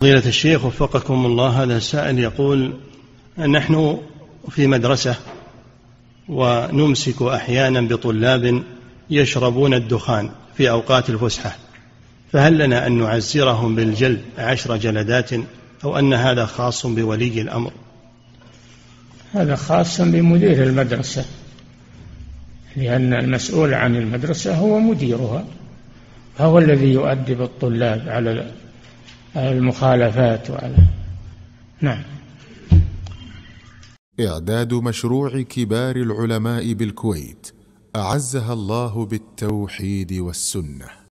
فضيلة الشيخ وفقكم الله، هذا سائل يقول: نحن في مدرسة ونمسك أحيانا بطلاب يشربون الدخان في أوقات الفسحة، فهل لنا أن نعزرهم بالجلد 10 جلدات أو أن هذا خاص بولي الأمر؟ هذا خاص بمدير المدرسة، لأن المسؤول عن المدرسة هو مديرها، هو الذي يؤدب الطلاب على المخالفات نعم. إعداد مشروع كبار العلماء بالكويت أعزها الله بالتوحيد والسنة.